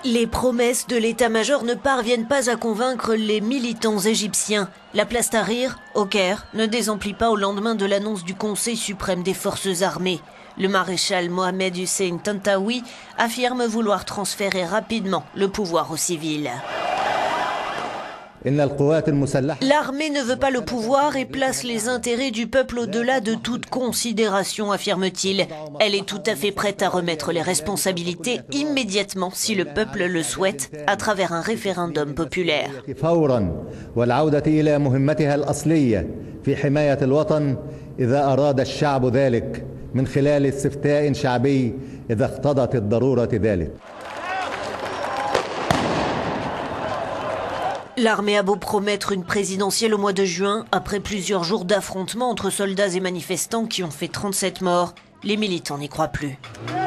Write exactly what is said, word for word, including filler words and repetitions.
Les promesses de l'état-major ne parviennent pas à convaincre les militants égyptiens. La place Tahrir, au Caire, ne désemplit pas au lendemain de l'annonce du Conseil suprême des forces armées. Le maréchal Mohamed Hussein Tantawi affirme vouloir transférer rapidement le pouvoir aux civils. L'armée ne veut pas le pouvoir et place les intérêts du peuple au-delà de toute considération, affirme-t-il. Elle est tout à fait prête à remettre les responsabilités immédiatement si le peuple le souhaite, à travers un référendum populaire. L'armée a beau promettre une présidentielle au mois de juin, après plusieurs jours d'affrontements entre soldats et manifestants qui ont fait trente-sept morts, les militants n'y croient plus.